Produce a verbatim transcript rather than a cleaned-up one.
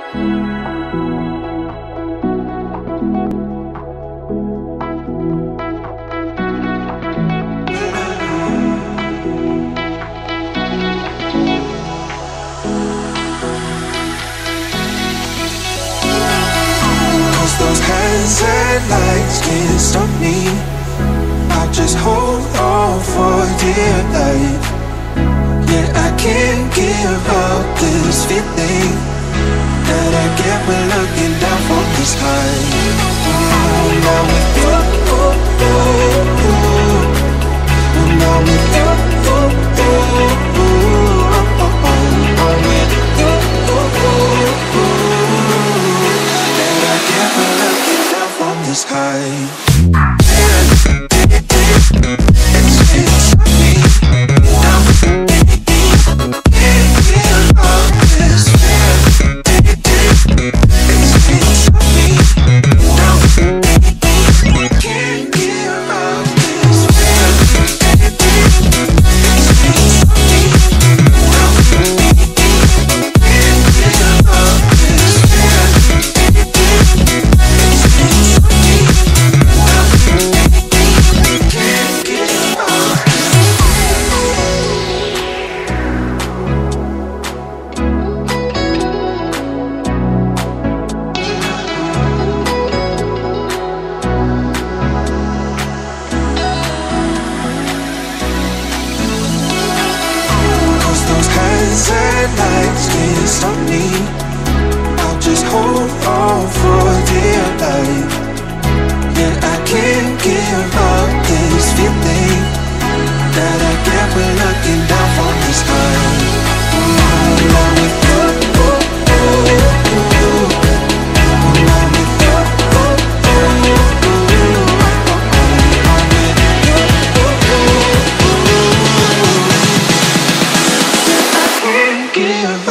Those hands and lights can't stop me. I'll just hold on for dear life. Yeah, I can't give up this feeling that I get when looking down from this high. Oh, now with you, oh, oh, oh. Now with you, oh, oh, oh, oh, oh. Now with you, oh, oh, oh. This high. Lights can't stop me. I'll just hold on for dear life. Yeah, I can't give up this feeling that I get when looking down from the sky. Along with you, oh, oh, oh. Along with you, oh, oh, oh. Along with you, oh, oh, oh. Yeah, I can't give up.